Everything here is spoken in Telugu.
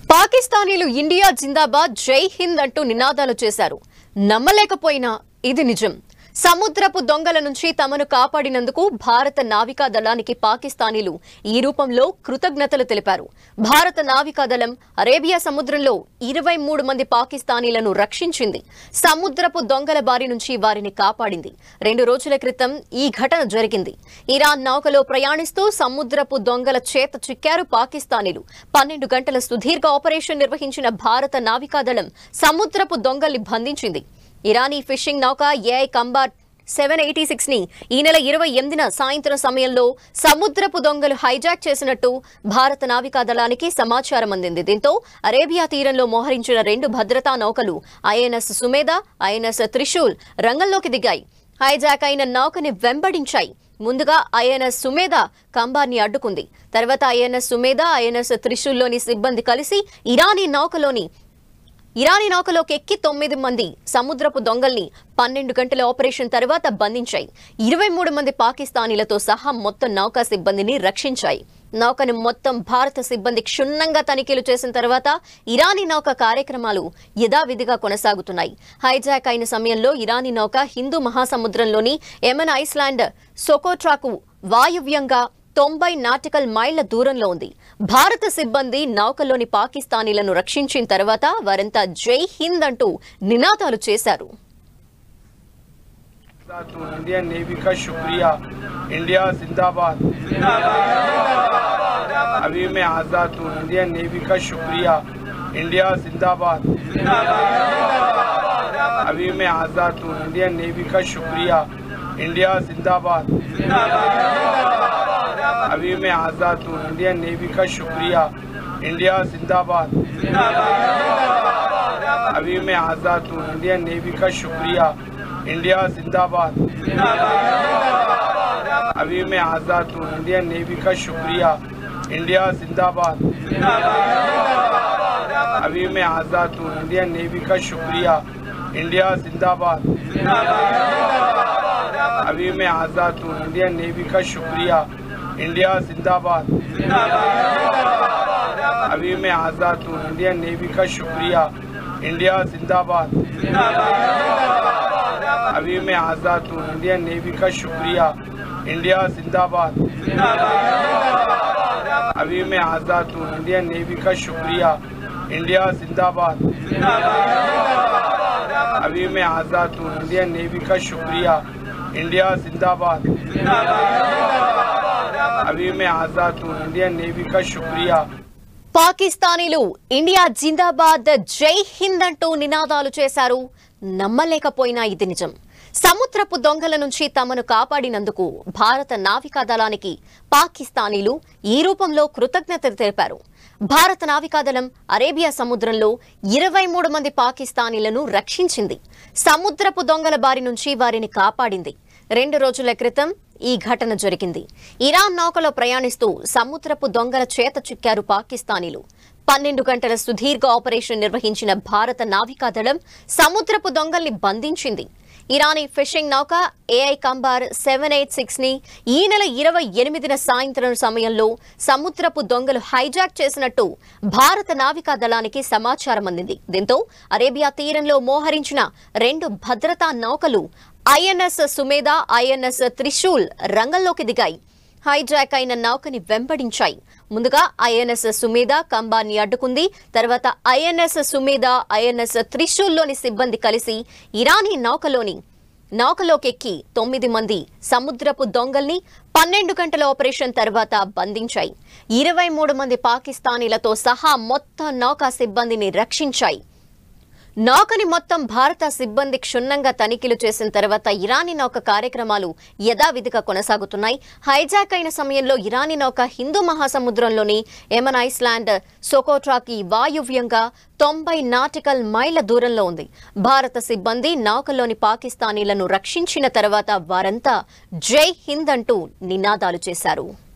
పాకిస్తానీలు ఇండియా జిందాబాద్ జై హింద్ అంటూ నినాదాలు చేశారు. నమ్మలేకపోయినా ఇది నిజం. సముద్రపు దొంగల నుంచి తమను కాపాడినందుకు భారత నావికా దళానికి పాకిస్తానీలు ఈ రూపంలో కృతజ్ఞతలు తెలిపారు. భారత నావికా దళం అరేబియా సముద్రంలో 23 మంది పాకిస్తానీలను రక్షించింది. సముద్రపు దొంగల బారి నుంచి వారిని కాపాడింది. 2 రోజుల క్రితం ఈ ఘటన జరిగింది. ఇరాన్ నౌకలో ప్రయాణిస్తూ సముద్రపు దొంగల చేత చిక్కారు పాకిస్తానీలు. 12 గంటల సుదీర్ఘ ఆపరేషన్ నిర్వహించిన భారత నావికా దళం సముద్రపు దొంగల్ని బంధించింది. ఇరానీ ఫిషింగ్ నౌక ఏఐ కంబార్ 786 ని ఈ నెల 28న సాయంత్రం సమయంలో సముద్రపు దొంగలు హైజాక్ చేసినట్టు భారత నావికా దళానికి సమాచారం అందింది. దీంతో అరేబియా తీరంలో మోహరించిన 2 భద్రతా నౌకలు ఐఎన్ఎస్ సుమేధ, ఐఎన్ఎస్ త్రిశూల్ రంగంలోకి దిగాయి. హైజాక్ అయిన నౌకని వెంబడించాయి. ముందుగా ఐఎన్ఎస్ సుమేధ కంబార్ని అడ్డుకుంది. తర్వాత ఐఎన్ఎస్ సుమేధ, ఐఎన్ఎస్ త్రిశూల్లోని సిబ్బంది కలిసి ఇరానీ నౌకలోకి ఎక్కి 9 మంది సముద్రపు దొంగల్ని 12 గంటల ఆపరేషన్ తర్వాత బంధించాయి. 23 మంది పాకిస్తానీలతో సహా మొత్తం నౌకా సిబ్బందిని రక్షించాయి. నౌకను మొత్తం భారత సిబ్బంది క్షుణ్ణంగా తనిఖీలు చేసిన తర్వాత ఇరానీ నౌక కార్యక్రమాలు యథావిధిగా కొనసాగుతున్నాయి. హైజాక్ అయిన సమయంలో ఇరానీ నౌక హిందూ మహాసముద్రంలోని యెమెన్ ఐలాండ్ సొకోట్రాకు వాయువ్యంగా 90 నాటికల్ మైళ్ల దూరంలో ఉంది. భారత సిబ్బంది నౌకలోని పాకిస్తానీలను రక్షించిన తర్వాత వారంతా జై హింద్ అంటూ నినాదాలు చేశారు. इंडियन नेवी का शुक्रिया। इंडिया जिंदाबाद। अभी मैं आज़ाद हूँ। इंडियन नेवी का शुक्रिया। इंडिया जिंदाबाद। अभी मैं आज़ाद हूँ। इंडियन नेवी का शुक्रिया। इंडिया जिंदाबाद। अभी मैं आज़ाद हूँ। इंडियन नेवी का शुक्रिया। इंडिया जिंदाबाद। अभी मैं आज़ाद हूँ। इंडियन नेवी का शुक्रिया। इंडिया जिंदाबाद। अभी मैं आज़ाद हूँ। इंडियन नेवी का शुक्रिया। इंडिया जिंदाबाद। अभी मैं आज़ाद हूँ। इंडियन नेवी का शुक्रिया। इंडिया जिंदाबाद। अभी मैं आज़ाद हूँ। इंडियन नेवी का शुक्रिया। इंडिया जिंदाबाद। अभी मैं आज़ाद हूँ। इंडियन नेवी का शुक्रिया। इंडिया जिंदाबाद। अभी मैं आज़ाद हूँ। इंडियन नेवी का शुक्रिया। इंडिया जिंदाबाद। अभी मैं आज़ाद हूँ। इंडियन नेवी का शुक्रिया। इंडिया जिंदाबाद। अभी मैं आज़ाद हूँ। इंडियन नेवी का शुक्रिया। इंडिया जिंदाबाद। अभी मैं आज़ाद हूँ। इंडियन नेवी का शुक्रिया। పాకిస్తానీలు ఇండియా జిందాబాద్ జై హింద్ అంటూ నినాదాలు చేశారు. నమ్మలేకపోయినా ఇది నిజం. సముద్రపు దొంగల నుంచి తమను కాపాడినందుకు భారత నావికా దళానికి పాకిస్తానీలు ఈ రూపంలో కృతజ్ఞతలు తెలిపారు. భారత నావికాదళం అరేబియా సముద్రంలో 23 మంది పాకిస్తానీలను రక్షించింది. సముద్రపు దొంగల బారి నుంచి వారిని కాపాడింది. 2 రోజుల క్రితం ఈ ఘటన జరిగింది. ఇరాన్ నౌకలో ప్రయాణిస్తూ సముద్రపు దొంగల చేత చిక్కారు పాకిస్తానీలు. 12 గంటల సుదీర్ఘ ఆపరేషన్ నిర్వహించిన భారత నావికా దళం సముద్రపు దొంగల్ని బంధించింది. ఇరానీ ఫిషింగ్ నౌక ఏఐ కంబార్ 786 ని ఈ నెల 28న సాయంత్రం సమయంలో సముద్రపు దొంగలు హైజాక్ చేసినట్టు భారత నావికా దళానికి సమాచారం అందింది. దీంతో అరేబియా తీరంలో మోహరించిన 2 భద్రతా నౌకలు ఐఎన్ఎస్ సుమేధ, ఐఎన్ఎస్ త్రిశూల్ రంగంలోకి దిగాయి. హైజాక్ అయిన నౌకని వెంబడించాయి. ముందుగా ఐఎన్ఎస్ సుమేధ కంబార్ని అడ్డుకుంది. తర్వాత ఐఎన్ఎస్ సుమేధ, ఐఎన్ఎస్ త్రిశూల్లోని సిబ్బంది కలిసి ఇరానీ నౌకలోకి ఎక్కి 9 మంది సముద్రపు దొంగల్ని 12 గంటల ఆపరేషన్ తర్వాత బంధించాయి. 23 మంది పాకిస్తానీలతో సహా మొత్తం నౌకా సిబ్బందిని రక్షించాయి. నౌకని మొత్తం భారత సిబ్బంది క్షుణ్ణంగా తనిఖీలు చేసిన తర్వాత ఇరానీ నౌక కార్యక్రమాలు యథావిధిగా కొనసాగుతున్నాయి. హైజాక్ అయిన సమయంలో ఇరానీ నౌక హిందూ మహాసముద్రంలోని యెమెన్ ఐలాండ్ సొకోట్రాకి వాయువ్యంగా 90 నాటికల్ మైళ్ల దూరంలో ఉంది. భారత సిబ్బంది నౌకలోని పాకిస్తానీలను రక్షించిన తర్వాత వారంతా జై హింద్ అంటూ నినాదాలు చేశారు.